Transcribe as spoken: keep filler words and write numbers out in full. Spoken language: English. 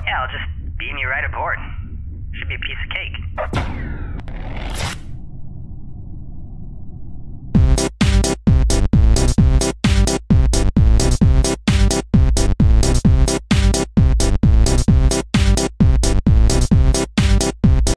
Yeah, I'll just beam you right aboard. Should be a piece of cake.